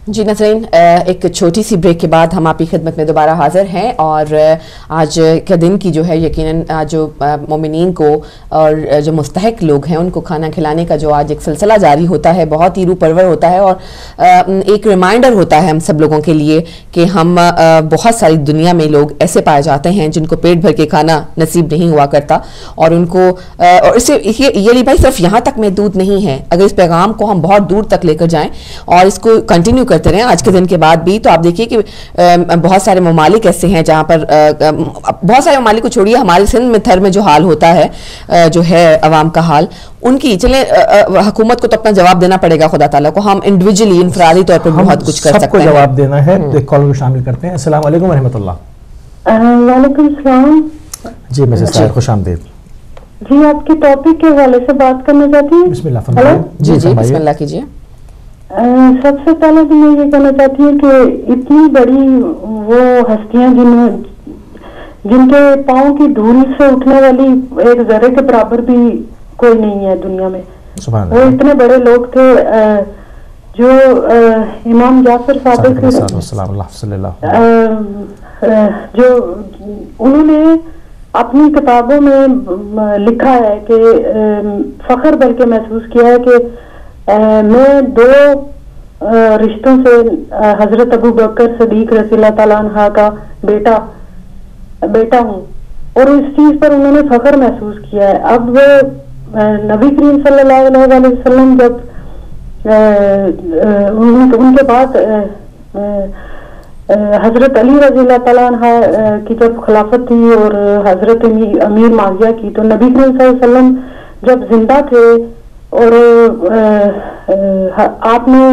جی ناظرین، ایک چھوٹی سی بریک کے بعد ہم آپ کی خدمت میں دوبارہ حاضر ہیں، اور آج کے دن کی جو ہے یقیناً جو مومنین کو اور جو مستحق لوگ ہیں ان کو کھانا کھلانے کا جو آج ایک سلسلہ جاری ہوتا ہے بہت ہی روح پرور ہوتا ہے، اور ایک ریمائنڈر ہوتا ہے ہم سب لوگوں کے لیے کہ ہم بہت ساری دنیا میں لوگ ایسے پائے جاتے ہیں جن کو پیٹ بھر کے کھانا نصیب نہیں ہوا کرتا، اور ان کو اور اس سے یہ بھائی صرف یہاں تک محدود نہیں ہے، اگر اس پیغام کو ہم بہت دور تک لے کر جائیں اور اس کو کنٹینیو کرتے رہیں آج کے دن کے بعد بھی، تو آپ دیکھیے کہ بہت سارے ممالک ایسے ہیں جہاں پر بہت سارے ممالک کو چھوڑیے، ہمارے سندھ میں تھر میں جو حال ہوتا ہے جو ہے عوام کا حال، ان کی چلیں حکومت کو تو اپنا جواب دینا پڑے گا خدا تعالیٰ کو، ہم انڈیویجلی انفرادی طور پر بہت کچھ کر سکتے ہیں، سب کو جواب دینا ہے۔ ایک کال کو شامل کرتے ہیں۔ السلام علیکم ورحمۃ اللہ۔ وعلیکم السلام۔ جی مسز طاہر، خوش آمدید۔ جی آپ کے ٹاپک کے حوالے سے بات کرنا چاہتی ہوں۔ بسم اللہ فرمائیے۔ جی جی بسم اللہ کیجیے۔ سب سے پہلے تو میں یہ کہنا چاہتی ہوں کہ اتنی بڑی وہ ہستیاں جن کے پاؤں کی دھول سے اٹھنے والی ایک ذرے کے برابر بھی کوئی نہیں ہے دنیا میں، وہ اتنے بڑے لوگ تھے جو امام جعفر صادق جو انہوں نے اپنی کتابوں میں لکھا ہے کہ فخر بلکہ محسوس کیا ہے کہ میں دو رشتوں سے حضرت ابو بکر صدیق رضی اللہ تعالیٰ عنہ کا بیٹا ہوں، اور اس چیز پر انہوں نے فخر محسوس کیا ہے۔ اب وہ نبی کریم صلی اللہ علیہ وسلم جب ان کے بعد حضرت علی رضی اللہ تعالیٰ عنہ کی جب خلافت تھی اور حضرت امیر معاویہ کی، تو نبی کریم صلی اللہ علیہ وسلم جب زندہ تھے اور آپ نے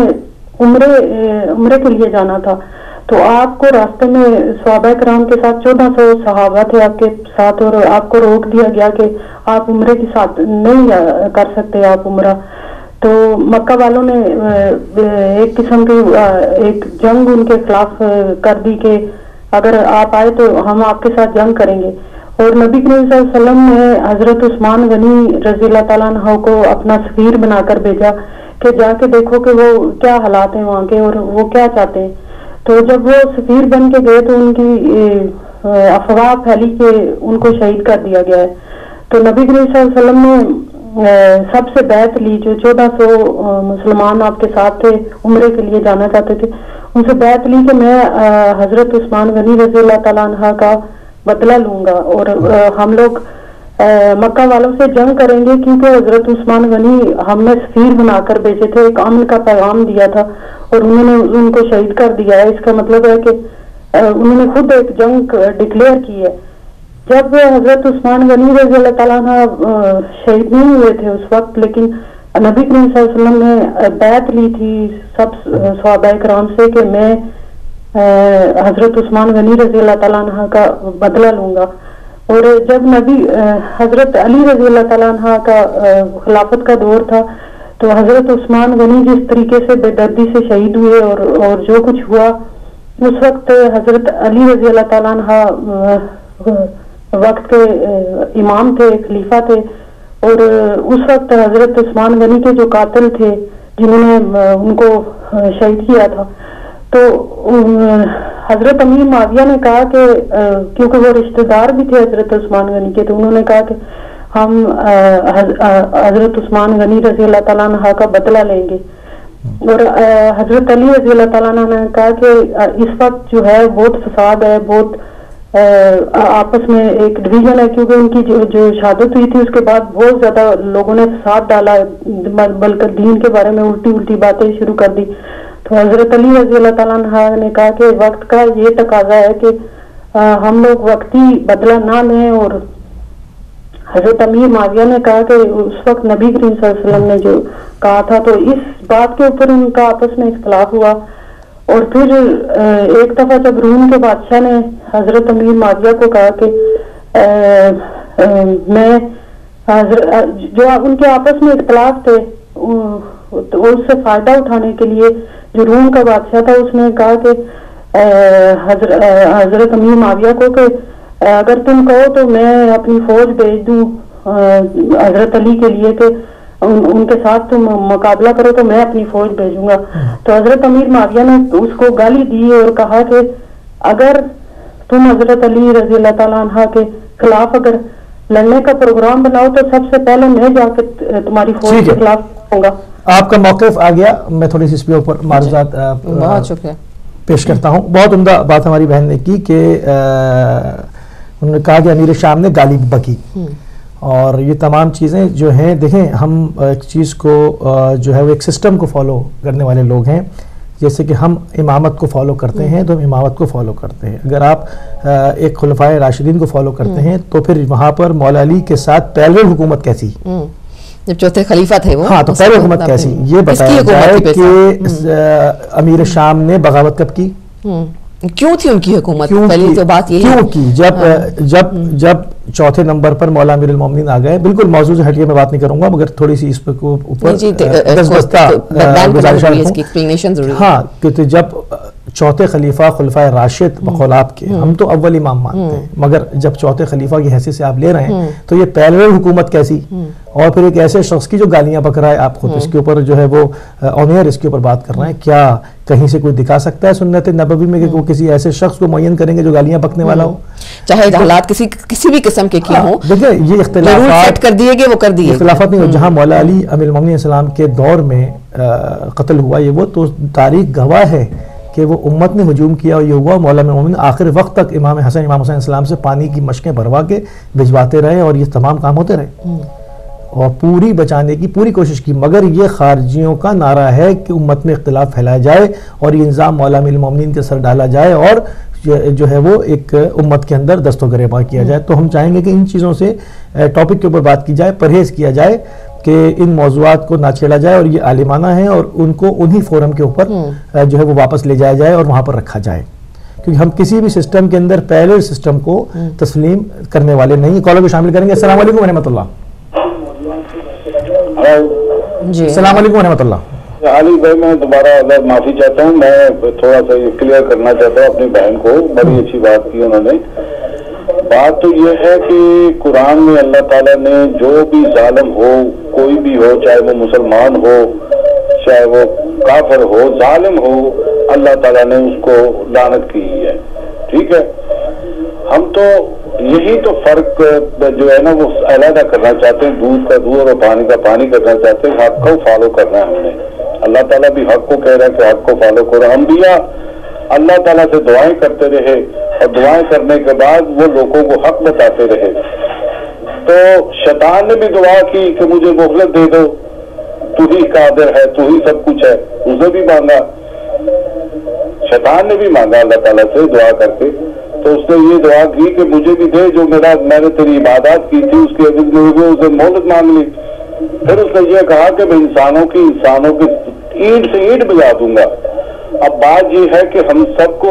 عمرے کے لیے جانا تھا، تو آپ کو راستے میں صحابہ کرام کے ساتھ 1400 صحابہ تھے آپ کے ساتھ، اور آپ کو روک دیا گیا کہ آپ عمرے کے ساتھ نہیں کر سکتے آپ عمرہ۔ تو مکہ والوں نے ایک قسم کی ایک جنگ ان کے خلاف کر دی کہ اگر آپ آئے تو ہم آپ کے ساتھ جنگ کریں گے، اور نبی کریم صلی اللہ علیہ وسلم نے حضرت عثمان غنی رضی اللہ تعالیٰ عنہ کو اپنا سفیر بنا کر بھیجا کہ جا کے دیکھو کہ وہ کیا حالات ہیں وہاں کے اور وہ کیا چاہتے ہیں۔ تو جب وہ سفیر بن کے گئے تو ان کی افواہ پھیلی کہ ان کو شہید کر دیا گیا ہے، تو نبی کریم صلی اللہ علیہ وسلم نے سب سے بیعت لی، جو 1400 مسلمان آپ کے ساتھ تھے عمرے کے لیے جانا چاہتے تھے، ان سے بیعت لی کہ میں حضرت عثمان غنی رضی اللہ تعالیٰ عنہ کا بدلہ لوں گا، اور ہم لوگ مکہ والوں سے جنگ کریں گے، کیونکہ حضرت عثمان غنی ہم نے سفیر بنا کر بھیجے تھے، ایک امن کا پیغام دیا تھا اور انہوں نے ان کو شہید کر دیا ہے۔ اس کا مطلب ہے کہ انہوں نے خود ایک جنگ ڈکلیئر کی ہے۔ جب حضرت عثمان غنی رضی اللہ تعالیٰ عنہ شہید نہیں ہوئے تھے اس وقت، لیکن نبی کریم صلی اللہ علیہ وسلم نے بیعت لی تھی سب صحابہ کرام سے کہ میں حضرت عثمان غنی رضی اللہ تعالیٰ عنہ کا بدلہ لوں گا، اور جب حضرت علی رضی اللہ تعالیٰ عنہ کا خلافت کا دور تھا، تو حضرت عثمان غنی جس طریقے سے بے دردی سے شہید ہوئے اور جو کچھ ہوا، اس وقت حضرت علی رضی اللہ تعالیٰ عنہ وقت کے امام تھے، خلیفہ تھے، اور اس وقت حضرت عثمان غنی کے جو قاتل تھے جنہوں نے ان کو شہید کیا تھا، تو حضرت امیر معاویہ نے کہا کہ کیونکہ وہ رشتہ دار بھی تھے حضرت عثمان غنی کے، تو انہوں نے کہا کہ ہم حضرت عثمان غنی رضی اللہ تعالیٰ عنہ کا بدلہ لیں گے، اور حضرت علی رضی اللہ تعالیٰ عنہ نے کہا کہ اس وقت جو ہے بہت فساد ہے، بہت آپس میں ایک ڈویژن ہے، کیونکہ ان کی جو شہادت ہوئی تھی اس کے بعد بہت زیادہ لوگوں نے فساد ڈالا، بلکہ دین کے بارے میں الٹی باتیں شروع کر دی۔ تو حضرت علی رضی اللہ تعالیٰ عنہ نے کہا کہ وقت کا یہ تقاضا ہے کہ ہم لوگ وقتی بدلہ نہ لیں، اور حضرت امیر معاویہ نے کہا کہ اس وقت نبی کریم صلی اللہ علیہ وسلم نے جو کہا تھا، تو اس بات کے اوپر ان کا آپس میں اختلاف ہوا، اور پھر ایک دفعہ جب روم کے بادشاہ نے حضرت امیر معاویہ کو کہا کہ میں جو ان کے آپس میں اختلاف تھے تو اس سے فائدہ اٹھانے کے لیے جو روم کا بادشاہ تھا اس نے کہا کہ حضرت امیر معاویہ کو کہ اگر تم کہو تو میں اپنی فوج بھیج دوں حضرت علی کے لیے کہ उनके साथ तुम मुकाबला करो तो मैं अपनी फौज भेजूंगा। तो हजरत अमीर माविया ने उसको गाली दी और कहा कि अगर तुम हजरत अली रजी अल्लाह ताला अन्हा के खिलाफ अगर लड़ने का प्रोग्राम बनाओ तो सबसे पहले मैं जाकर तुम्हारी फौज के खिलाफ होगा। आपका मौक़िफ़ आ गया, मैं थोड़ी सी इसके ऊपर मारूज़ात बहुत शुक्रिया पेश करता हूँ। बहुत उम्दा बात हमारी बहन ने की कि उन्होंने कहा कि अमीर शाम ने गाली बकी, और ये तमाम चीज़ें जो हैं, देखें हम एक चीज़ को जो है वो एक सिस्टम को फॉलो करने वाले लोग हैं। जैसे कि हम इमामत को फॉलो करते हैं तो हम इमामत को फॉलो करते हैं। अगर आप एक खुलफाए राशिदीन को फॉलो करते हैं तो फिर वहाँ पर मौला अली के साथ पैरल हुकूमत कैसी, जब चौथे खलीफा थे वो, हाँ, तो पैरल हुकूमत कैसी, ये बताया जाए कि अमीर शाम ने बगावत कब की, क्यों थी उनकी हुकूमत, पहली तो बात यही क्यों की, जब चौथे नंबर पर मौला अमीरुल मोमिनीन आ गए। बिल्कुल मौजूद से हटिए मैं बात नहीं करूंगा, मगर थोड़ी सी इस पर ऊपर हाँ, कि जब चौथे खलीफा खुलफाए राशिद बकौल आपके, हम तो अव्वल इमाम मानते हैं, मगर जब चौथे खलीफा की हैसियत से आप ले रहे हैं तो ये पैरेलल हुकूमत कैसी, और फिर एक ऐसे शख्स की जो गालियां बक रहा है, आप खुद इसके ऊपर जो है वो ऑनियर इसके ऊपर बात कर रहे हैं। क्या कहीं से कोई दिखा सकता है सुन्नत नबवी में कि वो किसी ऐसे शख्स को मुअय्यन करेंगे जो गालियां बकने वाला हो, चाहे हालात किसी भी किस्म के क्यों हो? देखिए ये इख्तिलाफात कर दिए गए, वो कर दिए, इख्तिलाफात नहीं हो। जहां मौला अली अमीरुल मोमिनीन सलाम के दौर में कत्ल हुआ, ये वो तो तारीख गवाह है कि वो उम्मत ने हुजूम किया, और ये हुआ मौला अमीरुल मोमिनीन आखिर वक्त तक इमाम हुसैन सलाम से पानी की मशकें भरवा के भिजवाते रहे, और ये तमाम काम होते रहे, और पूरी बचाने की पूरी कोशिश की। मगर ये खारजियों का नारा है कि उम्मत में इख्तिलाफ फैलाया जाए और ये इंजाम मौला अमीरुल मोमिनीन के सर डाला जाए, और जो है वो एक उम्मत के अंदर दस्तो गरेबा किया जाए। तो हम चाहेंगे कि इन चीज़ों से टॉपिक के ऊपर बात की जाए, परहेज़ किया जाए कि इन मौज़ूआत को ना छेड़ा जाए, और ये आलिमाना है, और उनको उन्हीं फोरम के ऊपर जो है वो वापस ले जाया जाए और वहाँ पर रखा जाए, क्योंकि हम किसी भी सिस्टम के अंदर पैरेलल सिस्टम को तस्लीम करने वाले नहीं। कॉलर को शामिल करेंगे। अस्सलाम वालेकुम व रहमतुल्लाह। जी अस्सलाम वालेकुम व रहमतुल्लाह। अली भाई, मैं दोबारा माफी चाहता हूँ, मैं थोड़ा सा क्लियर करना चाहता हूँ अपनी बहन को। बड़ी अच्छी बात की उन्होंने। बात तो ये है कि कुरान में अल्लाह ताला ने जो भी जालिम हो, कोई भी हो, चाहे वो मुसलमान हो, चाहे वो काफिर हो, जालिम हो, अल्लाह ताला ने उसको लानत की है। ठीक है, हम तो यही तो फर्क जो है ना वो अलग करना चाहते हैं, दूध का दूध और पानी का पानी करना चाहते हैं। हक को फॉलो करना है हमने। अल्लाह ताला भी हक को कह रहा है कि हक को फॉलो करो। हम भी अल्लाह ताला से दुआएं करते रहे, और दुआएं करने के बाद वो लोगों को हक बताते रहे। तो शैतान ने भी दुआ की कि मुझे मोहलत दे दो, तू ही कादिर है, तू ही सब कुछ है। उसने भी मांगा, शैतान ने भी मांगा अल्लाह ताला से दुआ करके। तो उसने ये दुआ की कि मुझे भी दे, जो मैंने तेरी इबादत की थी उसके एवज में उसने मोहलत मांग ली। फिर उसने ये कहा कि मैं इंसानों की ईंट से ईंट बजा दूंगा। अब बात ये है कि हम सबको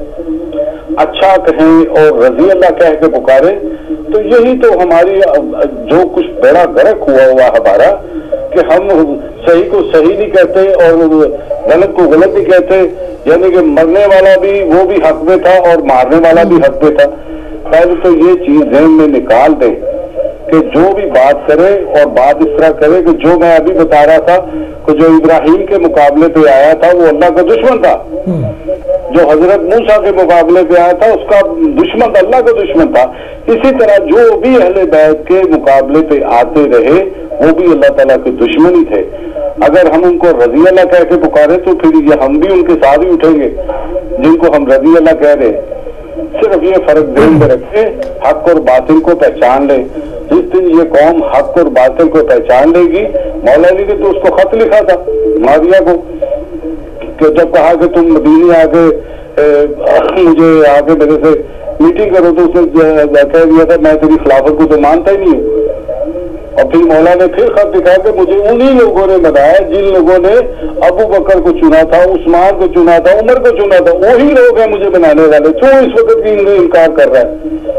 अच्छा कहें और रजी अल्लाह कह के पुकारें, तो यही तो हमारी जो कुछ बड़ा गलत हुआ हमारा, कि हम सही को सही नहीं कहते और गलत को गलत नहीं कहते। यानी कि मरने वाला भी वो भी हक में था और मारने वाला भी हक में था। पहले तो ये चीज ज़हन में निकाल दें कि जो भी बात करे और बात इस तरह करे कि जो मैं अभी बता रहा था कि जो इब्राहिम के मुकाबले पे आया था वो अल्लाह का दुश्मन था, जो हजरत मूसा के मुकाबले पे आया था उसका दुश्मन अल्लाह का दुश्मन था। इसी तरह जो भी अहले बैत के मुकाबले पे आते रहे वो भी अल्लाह ताला के दुश्मन ही थे। अगर हम उनको रजी अल्लाह कह के पुकारे तो फिर ये हम भी उनके साथ ही उठेंगे जिनको हम रजी अल्लाह कह रहे। सिर्फ ये फर्क ध्यान में रखे, हक और बातिल को पहचान ले। जिस दिन ये कौम हक और बातिल को पहचान लेगी, मौला अली ने तो उसको खत लिखा था माविया को, कि जब कहा कि तुम मदीने आके मुझे आके मेरे से मीटिंग करो, तो उसने कह दिया था मैं तेरी खिलाफत को तो मानता ही नहीं हूँ। और फिर मौला ने फिर खत लिखा कि मुझे उन्हीं लोगों ने बनाया जिन लोगों ने अबू बकर को चुना था, उस्मान को चुना था, उमर को चुना था, वही लोग हैं मुझे बनाने वाले। क्यों इस वक्त भी इनकार कर रहा है?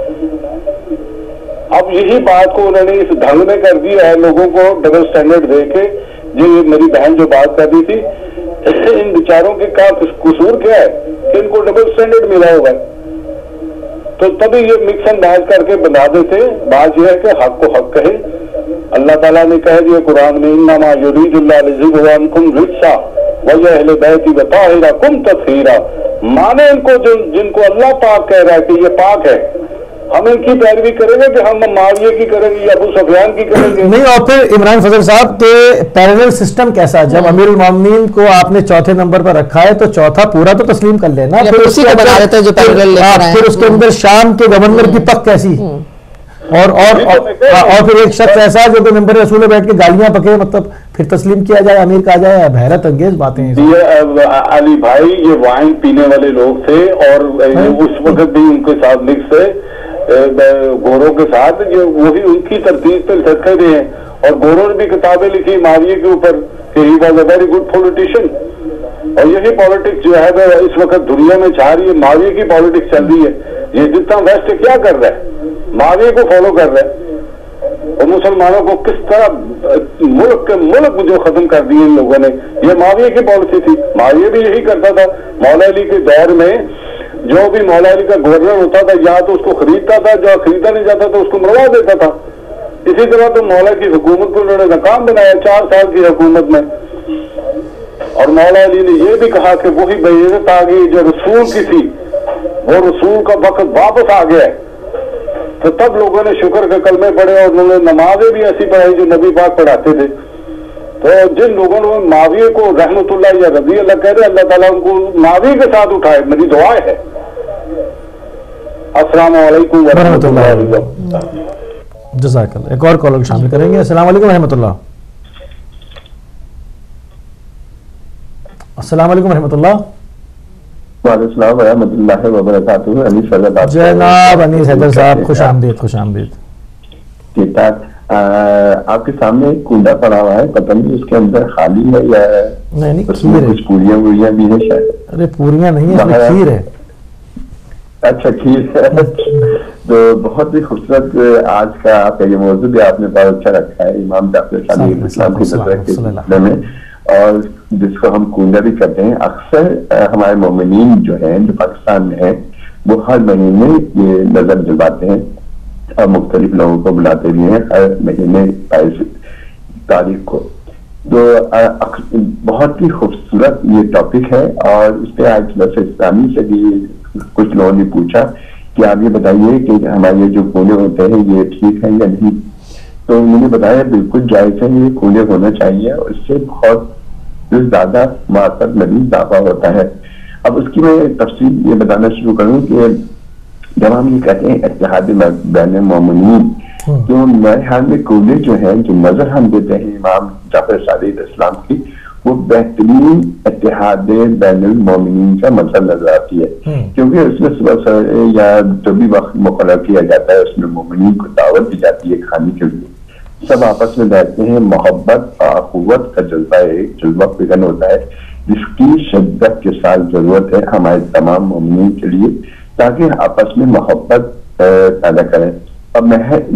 अब यही बात को उन्होंने इस ढंग में कर दिया है, लोगों को डबल स्टैंडर्ड दे के। जो मेरी बहन जो बात कर रही थी, इन बेचारों के का कसूर क्या है कि इनको डबल स्टैंडर्ड मिला हुआ है? तो तभी ये मिक्स एंड मैच करके बना देते। बात यह है कि हक को हक कहे, اللہ ताला ने कह दिया कुरान में, इन्नमा युरीदुल्लाहु लियुज़हिबा अन्कुम रिज्सा व अहले बैति व ताहिरकुम तत्हीरा। माने इनको जिनको अल्लाह पाक कह रहा है कि ये पाक है, हम इनकी पैरवी करेंगे कि हम माविया की करेंगे या अबू सुफियान की करेंगे? नहीं। और फिर इमरान फजल साहब के पैरेलल सिस्टम कैसा, जब अमीरुल मोमिनीन को आपने चौथे नंबर पर रखा है तो चौथा पूरा तो तस्लीम कर लेना, फिर उसी को बना देते हैं जो पैरेलल लेकर आए। फिर उसके अंदर शाम के गवर्नर की पक कैसी, और फिर एक शख्स ऐसा जो मिंबर रसूल में बैठ के गालियां पके, मतलब फिर तस्लीम किया जाए, अमीर कहा जाए। हैरत अंगेज बातें हैं ये अली भाई, ये वाइन पीने वाले लोग थे और उस वक्त भी उनके साथ मिक्स है गोरों के साथ, ये वही उनकी तरतीब पे लिखे गए हैं। और गोरों ने भी किताबें लिखी माविया के ऊपर कि ही was a very good politician. और यही पॉलिटिक्स जो है इस वक्त दुनिया में छा रही है, माविया की पॉलिटिक्स चल रही है। ये जितना वेस्ट क्या कर रहा है, माविया को फॉलो कर रहा है। और मुसलमानों को किस तरह मुल्क जो खत्म कर दिए इन लोगों ने, ये माविया की पॉलिसी थी। माविया भी यही करता था। मौला अली के दौर में जो भी मौला अली का गवर्नर होता था, या तो उसको खरीदता था, जो खरीदा नहीं जाता तो उसको मरवा देता था। इसी तरह तो मौला की हुकूमत को उन्होंने नाकाम बनाया 4 साल की हुकूमत में। और मौला अली ने यह भी कहा कि वही बेइज्जत आ गई जो रसूल की थी, वो रसूल का वक्त वापस आ गया है। तो तब लोगों ने शुक्र के कलमे पढ़े और उन्होंने नमाजें भी ऐसी पढ़ाई जो नबी पाक पढ़ाते थे। तो जिन लोगों ने माविया को रहमतुल्लाह या रज़ी अल्लाह कह रहे, अल्लाह ताला उनको माविया के साथ उठाए, मेरी दुआ है। अस्सलाम वालेकुम व रहमतुल्लाहि व बरकातहू। जज़ाकल्लाह। एक और कॉलर शामिल करेंगे। अस्सलाम वालेकुम रहमतुल्लाह। अस्सलाम वालेकुम रहमतुल्लाह। वालेकुम रहमतुल्लाहि व बरकातहू। अनीस हैदर जनाब अनीस हैदर साहब, खुश आमदीद, खुश आमदीद। ठीक ठाक। आपके सामने एक कूड़ा पड़ा हुआ है, पता नहीं उसके अंदर खाली है या नहीं, उसमें खीर है। कुछ पूरियां भी है शायद। अरे पूरियां नहीं है, इसमें खीर है। अच्छा, खीर है। तो बहुत ही खूबसूरत आज का आपका ये मौजूद भी आपने बहुत अच्छा रखा है, इमाम जाफर सादिक इस्लाम की नज़र के बारे में, और जिसको हम कूड़ा भी करते हैं। अक्सर हमारे मोमिनीन जो हैं, जो पाकिस्तान में हैं, वो हर महीने ये नजर दिलवाते हैं और मुख्तलिफ लोगों को बुलाते भी हैं हर महीने 22 तारीख को। तो बहुत ही खूबसूरत ये टॉपिक है। और इस पे आज वैसे इस्लामी से भी कुछ लोगों ने पूछा कि आप ये बताइए कि हमारे जो कूड़े होते हैं ये ठीक है या नहीं। तो उन्होंने बताया बिल्कुल जायज है, ये कूड़े होना चाहिए और इससे बहुत ज्यादा मातब नबी इजाफा होता है। अब उसकी मैं तफसील ये बताना शुरू करूँ कि जब हम ये कहते हैं इत्तेहाद बैन मोमिनीन, तो मेरे ख्याल में कूड़े जो है, जो नजर हम देते हैं इमाम जाफर सादिक इस्लाम की, वो बेहतरीन इत्तेहाद बैन मोमिनीन का मसला नजर आती है। क्योंकि उसमें सुबह या जो भी वक्त मुकर्रर किया जाता है उसमें मोमिनीन को दावत दी जाती है खाने के लिए। सब आपस में बैठते हैं, मोहब्बत अखुवत का जज्बा पैदा होता है, जिसकी शिद्दत के साथ जरूरत है हमारे तमाम मोमिनीन के लिए, ताकि आपस में मोहब्बत पैदा करें। और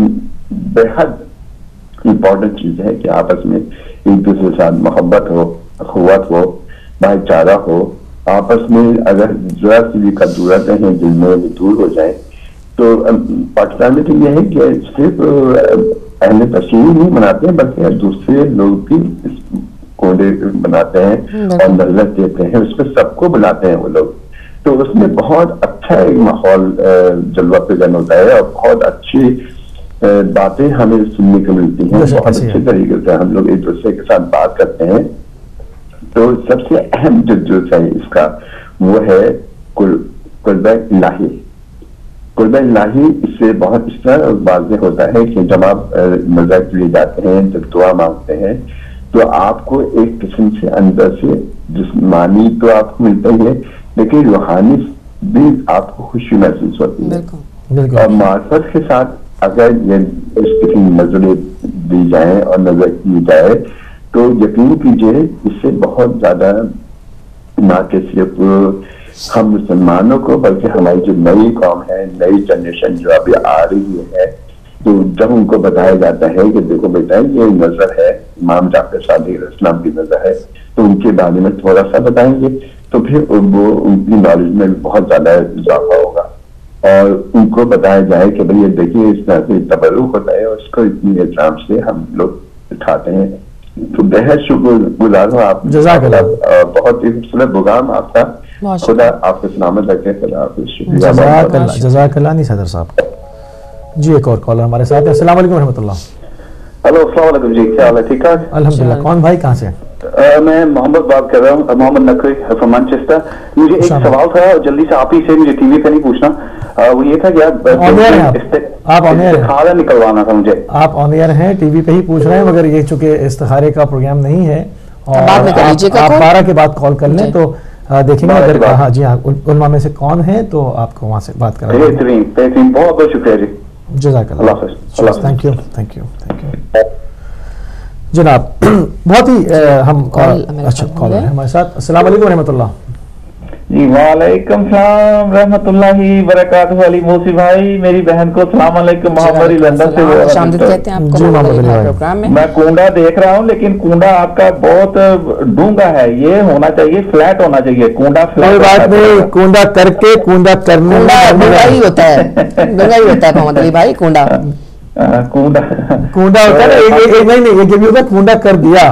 बेहद इम्पोर्टेंट चीज है कि आपस में एक दूसरे के साथ मोहब्बत हो, अखुवत हो, भाईचारा हो। आपस में अगर जरा सी भी कदूरतें हैं जिनमें वो दूर हो जाए। तो पाकिस्तान में तो यह है कि सिर्फ अहले तशरीह नहीं मनाते हैं, बल्कि दूसरे लोग भी इस कोडे बनाते हैं और नजर देते हैं, उसमें सबको बुलाते हैं वो लोग। तो उसमें बहुत अच्छा एक माहौल जलवा पैदा होता है और बहुत अच्छी बातें हमें सुनने को मिलती हैं। बहुत अच्छे तरीके से हम लोग एक दूसरे के साथ बात करते हैं। तो सबसे अहम जो है इसका वो है कुर्बा इलाही। कुर्बा इलाही इससे बहुत इस तरह वाज़ेह होता है कि जब आप मज़ाक के लिए जाते हैं, जब दुआ मांगते हैं, तो आपको एक किस्म से अंदर से जिस्मानी तो आपको मिलता ही है, लेकिन रूहानी भी आपको खुशी महसूस होती है। और मार्फत के साथ अगर ये इस किस्म नजरें दी जाए और नजर की जाए तो यकीन कीजिए इससे बहुत ज्यादा ना कि सिर्फ हम मुसलमानों को बल्कि हमारी जो नई कौम है, नई जनरेशन जो अभी आ रही है, तो जब उनको बताया जाता है कि देखो बेटा ये नजर है, इमाम जाफर सादिक इस्लाम की नजर है, तो उनके बारे में थोड़ा सा बताएंगे, तो फिर वो उनकी नॉलेज में बहुत ज्यादा इजाफा होगा। اور ان کو بتایا جائے کہ بھئی یہ دیکھیے اس طرح سے تبرک ہوتا ہے اور اس کو اتنی احترام سے ہم لوگ اٹھاتے ہیں. تو بہت شکر گزار ہوں آپ. جزاک اللہ. بہت ہی خوبصورت پروگرام آپ کا. خدا آپ کو سلامت رکھے. خدا حافظ. شکریہ. جزاک اللہ. نہیں صدر صاحب. جی ایک اور کالر ہمارے ساتھ ہے. السلام علیکم ورحمۃ اللہ. ہلو السلام علیکم جی. کیا حال ہے؟ ٹھیک ٹھاک الحمدللہ. کون بھائی کہاں سے؟ میں محمد بات کر رہا ہوں, محمد نقوی فرام مانچسٹر. مجھے ایک سوال تھا جلدی سے آپ ہی سے, مجھے ٹی وی پہ نہیں پوچھنا, وہ یہ تھا کہ آپ استخارہ نکلوانا تھا مجھے. آپ آن ایئر ہیں, ٹی وی پہ ہی پوچھ رہے ہیں, مگر یہ چونکہ استخارے کا پروگرام نہیں ہے اور آپ 12 کے بعد کال کر لیں تو دیکھیں گے اگر ہاں جی ہاں علماء میں سے کون ہے تو آپ کو وہاں سے بات کریں. بہترین بہترین, بہت بہت شکریہ جی. جزاک اللہ. Thank you thank you thank you جناب. بہت ہی ہم اچھا کال ہے ہمارے ساتھ. السلام علیکم ورحمۃ اللہ. جی وعلیکم السلام رحمۃ اللہ وبرکاتہ. علی موسی بھائی میری بہن کو السلام علیکم. محمد لندن سے میں کنڈا دیکھ رہا ہوں, لیکن کنڈا آپ کا بہت ڈونگا ہے, یہ ہونا چاہیے فلیٹ ہونا چاہیے. کنڈا کوئی بات نہیں, کنڈا کر کے کنڈا کرنے ہی ہوتا ہے, ڈونگا ہی ہوتا ہے محمد علی بھائی. کنڈا کنڈا ہوتا ہے نہیں نہیں, یہ ہوتا ہے کنڈا کر دیا.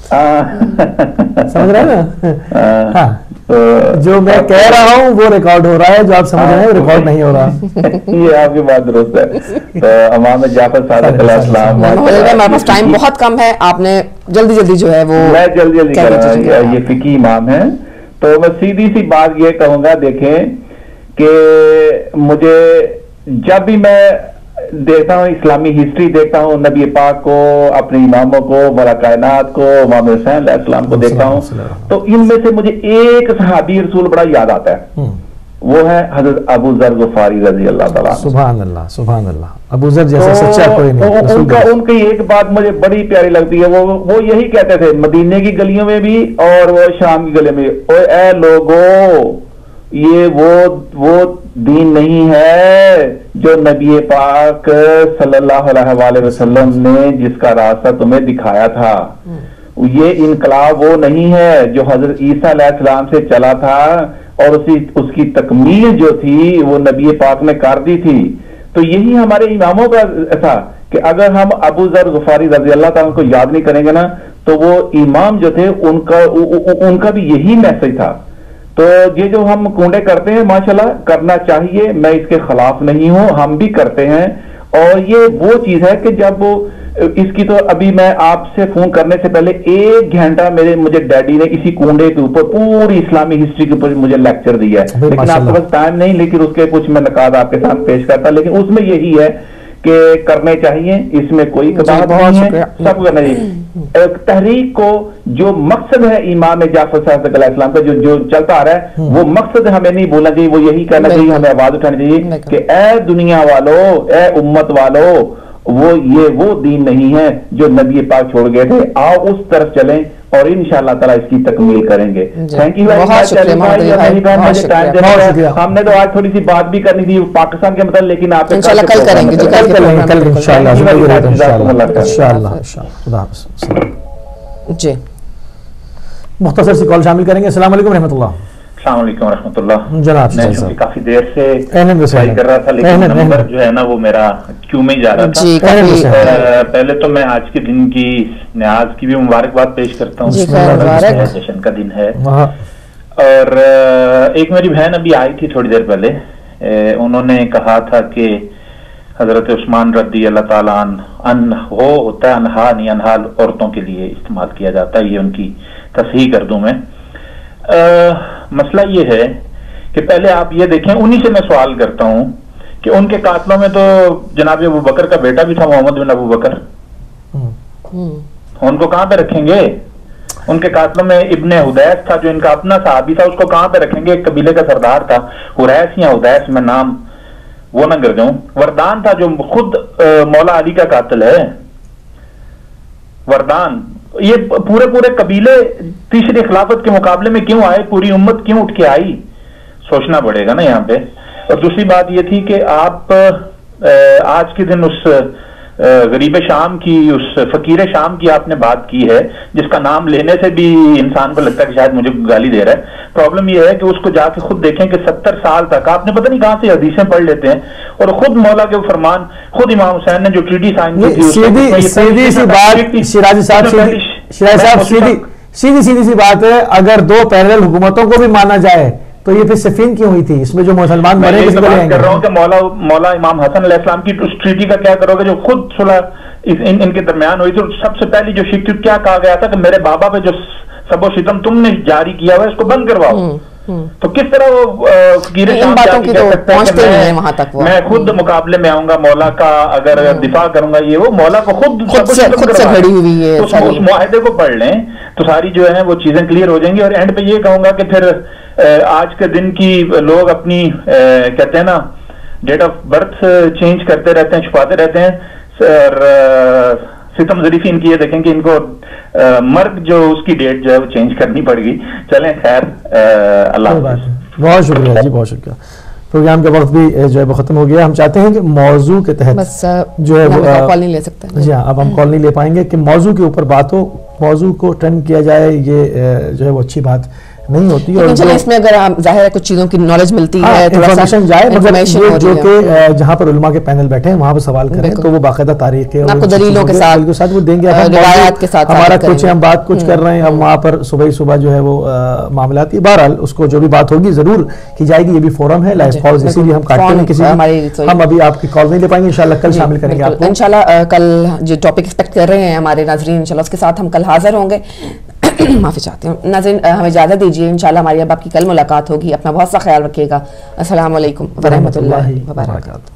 سمجھ رہے ہیں نا. ہاں جو میں کہہ رہا ہوں وہ ریکارڈ ہو رہا ہے, جو آپ سمجھ رہے ہیں وہ ریکارڈ نہیں ہو رہا. یہ آپ کی بات درست ہے. تو امام جعفر صادق علیہ السلام. ہمارے پاس ٹائم بہت کم ہے, آپ نے جلدی جلدی جو ہے وہ میں جلدی کر رہا ہوں. یہ فقی امام ہے, تو میں سیدھی سی بات یہ کہوں گا, دیکھیں کہ مجھے جب بھی میں دیکھتا ہوں اسلامی ہسٹری دیکھتا ہوں, نبی پاک کو, اپنے اماموں کو, مولا کائنات کو, امام حسین علیہ السلام کو دیکھتا ہوں, تو ان میں سے مجھے ایک صحابی رسول بڑا یاد آتا ہے, وہ ہے حضرت ابو ذر غفاری رضی اللہ تعالیٰ. سبحان اللہ سبحان اللہ. ابو ذر جیسا سچا کوئی نہیں. ان کی ایک بات مجھے بڑی پیاری لگتی ہے, وہ یہی کہتے تھے مدینے کی گلیوں میں بھی اور وہ شام کی گلیوں میں, اے لوگو یہ وہ دین نہیں ہے جو نبی پاک صلی اللہ علیہ وسلم نے جس کا راستہ تمہیں دکھایا تھا. یہ انقلاب وہ نہیں ہے جو حضرت عیسیٰ علیہ السلام سے چلا تھا, اور اس کی تکمیل جو تھی وہ نبی پاک نے کر دی تھی. تو یہی ہمارے اماموں کا تھا کہ اگر ہم ابو ذر غفاری رضی اللہ تعالیٰ کو یاد نہیں کریں گے نا, تو وہ امام جو تھے ان کا بھی یہی میسج تھا. تو یہ جو ہم کنڈے کرتے ہیں ماشاءاللہ کرنا چاہیے, میں اس کے خلاف نہیں ہوں, ہم بھی کرتے ہیں. اور یہ وہ چیز ہے کہ جب اس کی, تو ابھی میں آپ سے فون کرنے سے پہلے 1 گھنٹہ مجھے ڈیڈی نے اسی کنڈے کے اوپر پوری اسلامی ہسٹری کے اوپر مجھے لیکچر دیا ہے, لیکن آپ کے پاس ٹائم نہیں, لیکن اس کے کچھ میں نقاد آپ کے ساتھ پیش کرتا. لیکن اس میں یہی ہے کہ کرنے چاہیے, اس میں کوئی کباہت نہیں ہے, سب کرنا چاہیے. تحریک کو جو مقصد ہے امام جعفر صادق علیہ السلام کا جو چلتا آ رہا ہے, وہ مقصد ہمیں نہیں بولنا چاہیے, وہ یہی کہنا چاہیے, ہمیں آواز اٹھانی چاہیے کہ اے دنیا والو, اے امت والو, وہ دین نہیں ہے جو نبی پاک چھوڑ گئے تھے, آؤ اس طرف چلیں اور انشاءاللہ تعالیٰ اس کی تکمیل کریں گے. Thank you very much. ہم نے تو آج تھوڑی سی بات بھی کرنی تھی پاکستان کے متعلق, لیکن آپ کل کریں گے. جی مختصر سی کال شامل کریں گے. السلام علیکم رحمۃ اللہ. السلام علیکم ورحمۃ اللہ. جناب میں کافی دیر سے ٹرائی کر رہا تھا, لیکن نمبر جو ہے نا وہ میرا کیوں میں جا رہا تھا. پہلے تو میں آج کے دن کی نیاز کی بھی مبارکباد پیش کرتا ہوں, جشن کا دن ہے. اور ایک میری بہن ابھی آئی تھی تھوڑی دیر پہلے, انہوں نے کہا تھا کہ حضرت عثمان رضی اللہ تعالیٰ عنہ ہوتا ہے انہا نہیں, انہا عورتوں کے لیے استعمال کیا جاتا ہے, یہ ان کی تصحیح کر دوں میں. مسئلہ یہ ہے کہ پہلے آپ یہ دیکھیں, انہی سے میں سوال کرتا ہوں کہ ان کے قاتلوں میں تو جناب ابو بکر کا بیٹا بھی تھا, محمد بن ابو بکر, ان کو کہاں پہ رکھیں گے؟ ان کے قاتلوں میں ابن حدیث تھا جو ان کا اپنا صحابی تھا, اس کو کہاں پہ رکھیں گے؟ ایک قبیلے کا سردار تھا, حریث یا حدیث, میں نام وہ نہ گر جاؤں. وردان تھا جو خود مولا علی کا قاتل ہے, وردان. یہ پورے قبیلے تیسری خلافت کے مقابلے میں کیوں آئے؟ پوری امت کیوں اٹھ کے آئی؟ سوچنا پڑے گا نا یہاں پہ. اور دوسری بات یہ تھی کہ آپ آج کے دن اس غریب شام کی, اس فقیر شام کی آپ نے بات کی ہے, جس کا نام لینے سے بھی انسان کو لگتا ہے کہ شاید مجھے گالی دے رہا ہے. प्रॉब्लम ये है कि उसको जाके खुद देखें कि 70 साल तक आपने पता नहीं कहां से हदीसें पढ़ लेते हैं, और खुद मौला के फरमान, खुद इमाम हुसैन ने जो ट्रीटी साइन की थी, सीधी सी बात शिराजी साहब, सीधी सी बात है, अगर दो पैरेलल हुकूमतों को भी माना जाए तो ये फिर सिफीन क्यों हुई थी? इसमें जो मुसलमान मरे किसी को कर रहा हूँ कि मौला इमाम हसन अलैहिस्सलाम की उस ट्रीटी का क्या करोगे जो खुद सुलह इनके दरमियान हुई थी? सबसे पहली जो शिक क्या कहा गया था कि मेरे बाबा पे जो सबो सितम तुमने जारी किया हुआ इसको बंद करवाओ। तो किस तरह वो इन बातों की तो पहुंचते ही नहीं वहां तक। मैं खुद मुकाबले में आऊंगा मौला का, अगर दिफा करूंगा, ये वो मौला को खुद से खड़ी हुई है। उस मुआहदे को पढ़ लें तो सारी जो है वो चीजें क्लियर हो जाएंगी। और एंड पे ये कहूंगा कि फिर आज के दिन की लोग अपनी कहते हैं ना डेट ऑफ बर्थ चेंज करते रहते हैं, छुपाते रहते हैं, और सितम ज़रीफ़ी इनकी ये देखें कि इनको मर्ग जो उसकी डेट जो है वो चेंज करनी पड़ेगी। चलें खैर, अल्लाह बहुत शुक्रिया जी, बहुत शुक्रिया। प्रोग्राम का वक्त भी जो है वो खत्म हो गया। हम चाहते हैं कि मौजू के तहत बस जो है वो कॉल नहीं ले सकते जी हाँ, अब हम कॉल नहीं ले पाएंगे कि मौजू के ऊपर बात हो, मौजू को ट्रेंड किया जाए, ये जो है वो अच्छी बात नहीं होती। और चलो इसमें अगर जाहिर है कुछ चीजों की नॉलेज मिलती है, इंफॉर्मेशन जाए, मगर जो कि जहाँ पर उलमा के पैनल बैठे हैं वहाँ पर सवाल करें तो वो बाकायदा तारीख है, आपको दलीलों के साथ वो देंगे। रिवायात के साथ हमारा कुछ हम बात कुछ कर रहे हैं, हम वहाँ पर सुबह जो है वो मामलाती, बहरहाल उसको जो भी बात होगी जरूर की जाएगी। ये भी फोरम है लाइव कॉल, इसीलिए हम काटते हैं किसी, हम अभी आपकी कॉल नहीं ले पाएंगे, इंशाल्लाह कल शामिल करेंगे आपको। इंशाल्लाह कल जो टॉपिक एक्सपेक्ट कर रहे हैं हमारे नाज़रीन, इंशाल्लाह उसके साथ हम कल हाजिर होंगे। माफ़ी चाहती हूँ नाज़रीन, हमें इजाज़त दीजिए, इंशाल्लाह हमारी अब आपकी कल मुलाकात होगी। अपना बहुत सा ख्याल रखिएगा। अस्सलाम वालेकुम व रहमतुल्लाहि व बरकातहू।